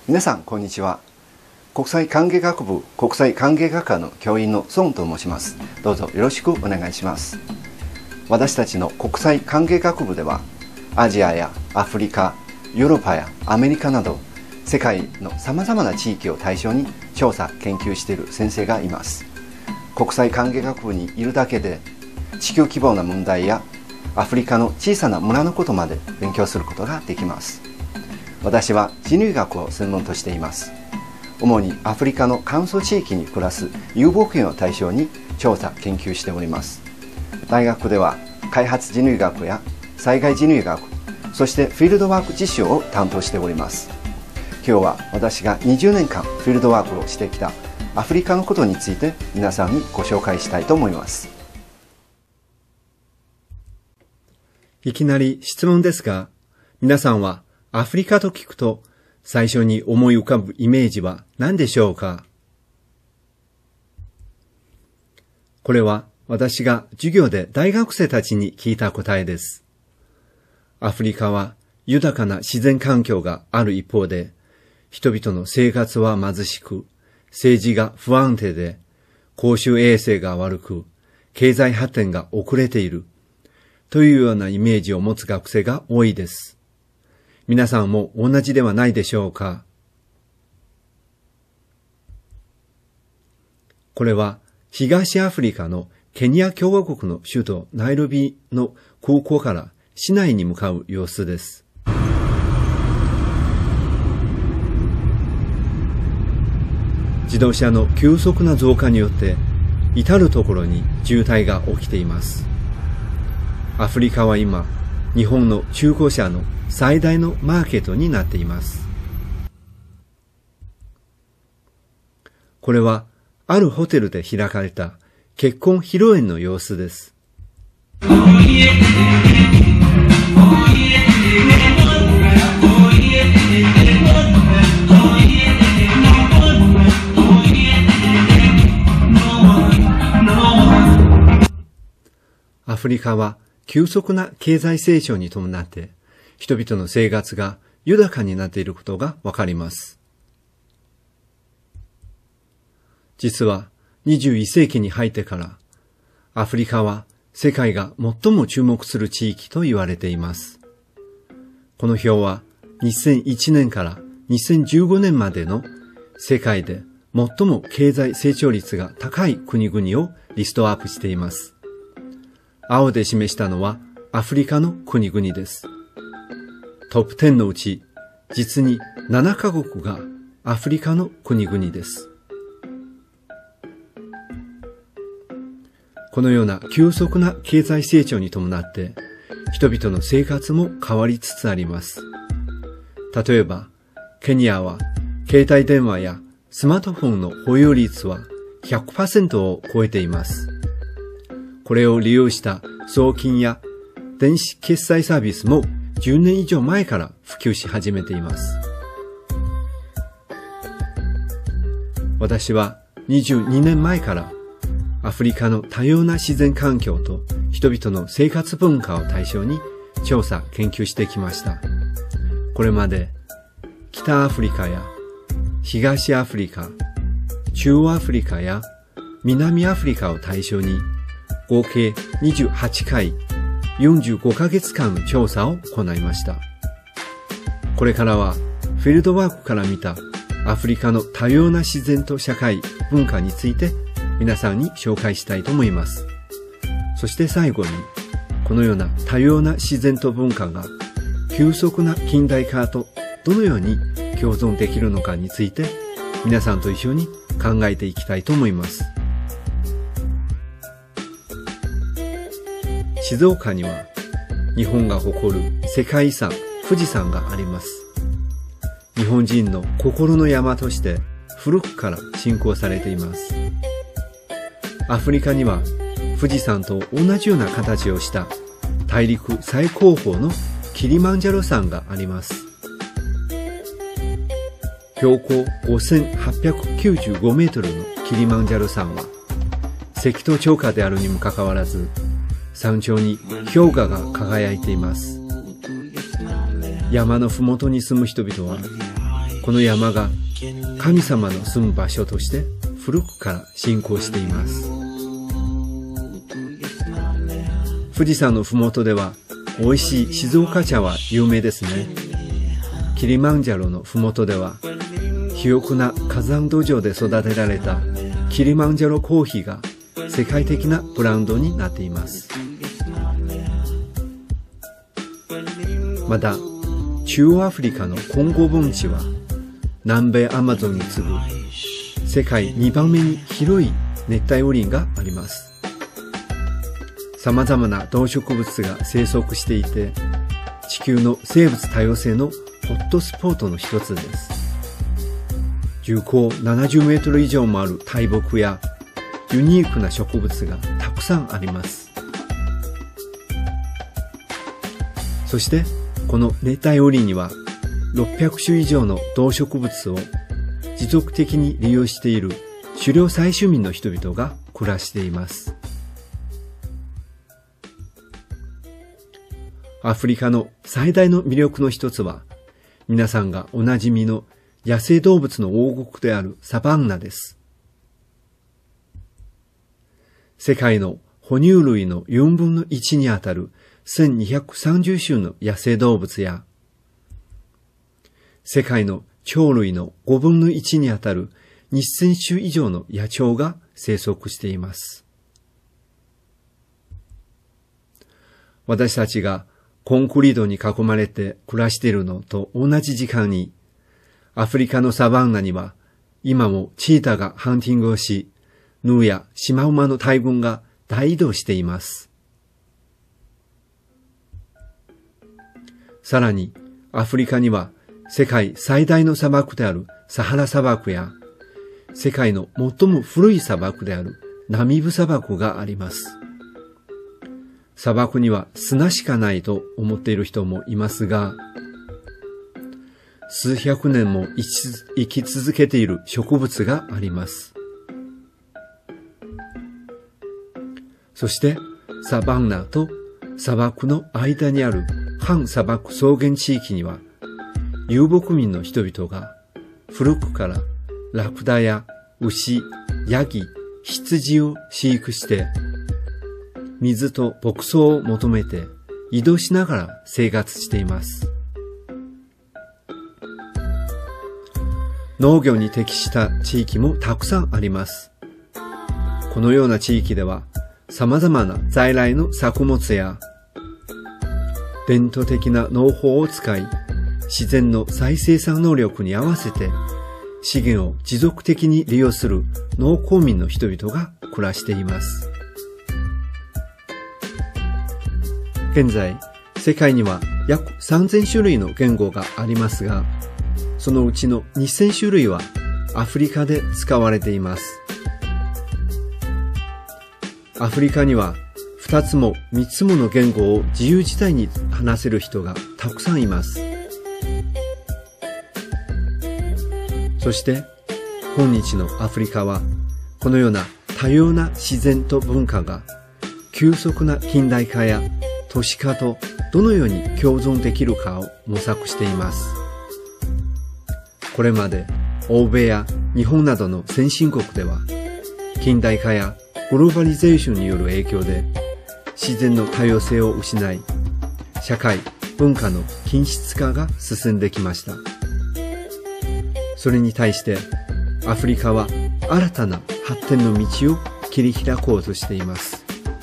皆さんこんにちは。国際関係学部国際関係学科の教員の孫と申します。どうぞよろしくお願いします。私たちの国際関係学部ではアジアやアフリカ、ヨーロッパやアメリカなど世界のさまざまな地域を対象に調査研究している先生がいます。国際関係学部にいるだけで地球規模の問題やアフリカの小さな村のことまで勉強することができます。私は人類学を専門としています。主にアフリカの乾燥地域に暮らす遊牧民を対象に調査研究しております。大学では開発人類学や災害人類学、そしてフィールドワーク実習を担当しております。今日は私が20年間フィールドワークをしてきたアフリカのことについて皆さんにご紹介したいと思います。 いきなり質問ですが、皆さんはアフリカと聞くと最初に思い浮かぶイメージは何でしょうか？これは私が授業で大学生たちに聞いた答えです。アフリカは豊かな自然環境がある一方で、人々の生活は貧しく、政治が不安定で、公衆衛生が悪く、経済発展が遅れている、というようなイメージを持つ学生が多いです。皆さんも同じではないでしょうか？これは東アフリカのケニア共和国の首都ナイロビの空港から市内に向かう様子です。自動車の急速な増加によって至るところに渋滞が起きています。アフリカは今、日本の中古車の最大のマーケットになっています。これはあるホテルで開かれた結婚披露宴の様子です。アフリカは急速な経済成長に伴って人々の生活が豊かになっていることがわかります。実は21世紀に入ってからアフリカは世界が最も注目する地域と言われています。この表は2001年から2015年までの世界で最も経済成長率が高い国々をリストアップしています。青で示したのはアフリカの国々です。トップ10のうち実に7カ国がアフリカの国々です。このような急速な経済成長に伴って人々の生活も変わりつつあります。例えばケニアは携帯電話やスマートフォンの保有率は 100% を超えています。これを利用した送金や電子決済サービスも10年以上前から普及し始めています。私は22年前からアフリカの多様な自然環境と人々の生活文化を対象に調査・研究してきました。これまで北アフリカや東アフリカ、中央アフリカや南アフリカを対象に合計28回、45ヶ月間の調査を行いました。これからはフィールドワークから見たアフリカの多様な自然と社会、文化について皆さんに紹介したいと思います。そして最後に、このような多様な自然と文化が急速な近代化とどのように共存できるのかについて皆さんと一緒に考えていきたいと思います。静岡には日本が誇る世界遺産富士山があります。日本人の心の山として古くから信仰されています。アフリカには富士山と同じような形をした大陸最高峰のキリマンジャロ山があります。標高5895メートルのキリマンジャロ山は赤道直下であるにもかかわらず山頂に氷河が輝いています。山のふもとに住む人々はこの山が神様の住む場所として古くから信仰しています。富士山のふもとでは美味しい静岡茶は有名ですね。キリマンジャロのふもとでは肥沃な火山土壌で育てられたキリマンジャロコーヒーが世界的なブランドになっています。また、中央アフリカのコンゴ盆地は南米アマゾンに次ぐ世界2番目に広い熱帯雨林があります。様々な動植物が生息していて、地球の生物多様性のホットスポットの一つです。重高70メートル以上もある大木やユニークな植物がたくさんあります。そしてこの熱帯雨林には600種以上の動植物を持続的に利用している狩猟採集民の人々が暮らしています。アフリカの最大の魅力の一つは、皆さんがおなじみの野生動物の王国であるサバンナです。世界の哺乳類の4分の1にあたる1230種の野生動物や、世界の鳥類の5分の1にあたる2000種以上の野鳥が生息しています。私たちがコンクリートに囲まれて暮らしているのと同じ時間に、アフリカのサバンナには今もチータがハンティングをし、ヌーやシマウマの大群が大移動しています。さらにアフリカには世界最大の砂漠であるサハラ砂漠や、世界の最も古い砂漠であるナミブ砂漠があります。砂漠には砂しかないと思っている人もいますが、数百年も生き続けている植物があります。そしてサバンナと砂漠の間にある半砂漠草原地域には、遊牧民の人々が古くからラクダや牛、ヤギ、羊を飼育して、水と牧草を求めて移動しながら生活しています。農業に適した地域もたくさんあります。このような地域では様々な在来の作物や伝統的な農法を使い、自然の再生産能力に合わせて資源を持続的に利用する農耕民の人々が暮らしています。現在、世界には約3000種類の言語がありますが、そのうちの2000種類はアフリカで使われています。アフリカには2つも3つもの言語を自由自在に話せる人がたくさんいます。そして今日のアフリカはこのような多様な自然と文化が急速な近代化や都市化とどのように共存できるかを模索しています。これまで欧米や日本などの先進国では近代化やグローバリゼーションによる影響で自然の多様性を失い、社会・文化の均質化が進んできました。それに対してアフリカは新たな発展の道を切り開こうとしています。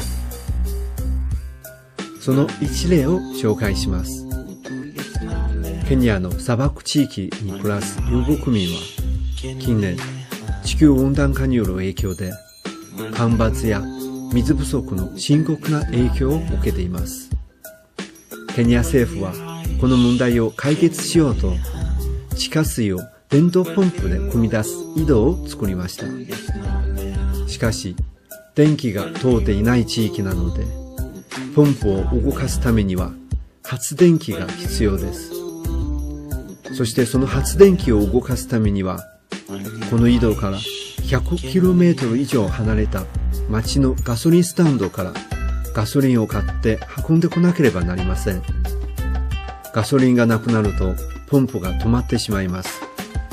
その一例を紹介します。ケニアの砂漠地域に暮らす遊牧民は近年地球温暖化による影響で干ばつや水不足の深刻な影響を受けています。ケニア政府はこの問題を解決しようと地下水を電動ポンプで汲み出す井戸を作りました。しかし電気が通っていない地域なのでポンプを動かすためには発電機が必要です。そしてその発電機を動かすためにはこの井戸から 100km 以上離れた町のガソリンスタンドからガソリンを買って運んでこなければなりません。ガソリンがなくなるとポンプが止まってしまいます。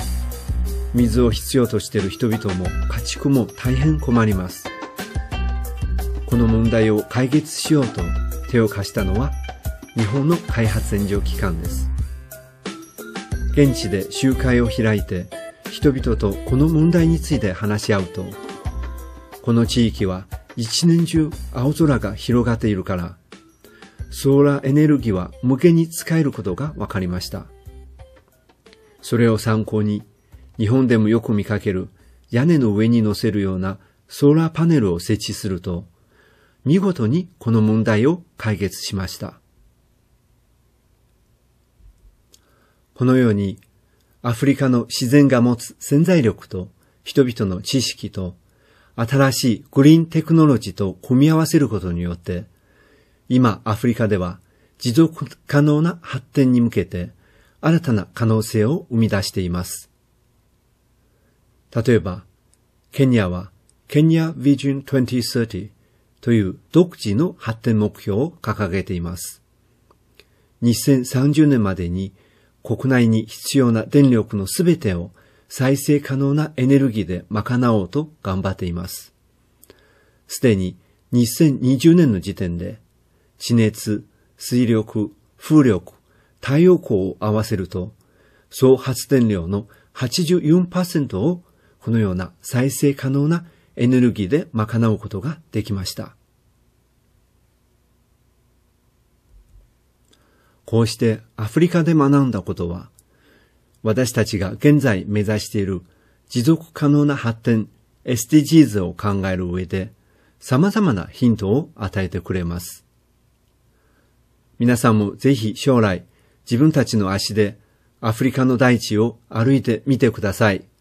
水を必要としている人々も家畜も大変困ります。この問題を解決しようと手を貸したのは日本の開発援助機関です。現地で集会を開いて人々とこの問題について話し合うと、この地域は一年中青空が広がっているから、ソーラーエネルギーは無限に使えることが分かりました。それを参考に、日本でもよく見かける屋根の上に乗せるようなソーラーパネルを設置すると、見事にこの問題を解決しました。このように、アフリカの自然が持つ潜在力と人々の知識と新しいグリーンテクノロジーと組み合わせることによって、今アフリカでは持続可能な発展に向けて新たな可能性を生み出しています。例えば、ケニアはケニア Vision 2030という独自の発展目標を掲げています。2030年までに国内に必要な電力のすべてを再生可能なエネルギーで賄おうと頑張っています。すでに2020年の時点で地熱、水力、風力、太陽光を合わせると総発電量の 84% をこのような再生可能なエネルギーで賄うことができました。こうしてアフリカで学んだことは、私たちが現在目指している持続可能な発展 SDGs を考える上で様々なヒントを与えてくれます。皆さんもぜひ将来自分たちの足でアフリカの大地を歩いてみてください。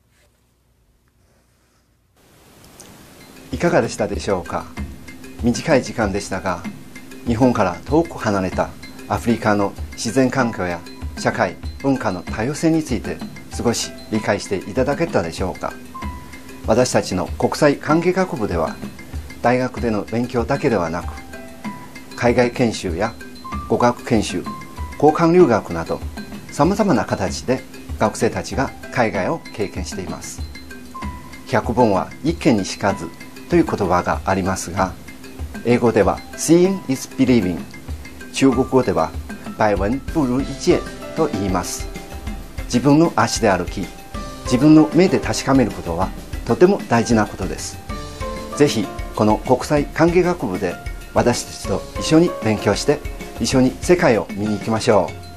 いかがでしたでしょうか。短い時間でしたが、日本から遠く離れたアフリカの自然環境や社会、文化の多様性について少し理解していただけたでしょうか。私たちの国際関係学部では、大学での勉強だけではなく、海外研修や語学研修、交換留学など、さまざまな形で学生たちが海外を経験しています。百聞は一見にしかずという言葉がありますが、英語では Seeing is believing、中国語では百聞不如一見と言います。自分の足で歩き、自分の目で確かめることはとても大事なことです。ぜひこの国際関係学部で私たちと一緒に勉強して、一緒に世界を見に行きましょう。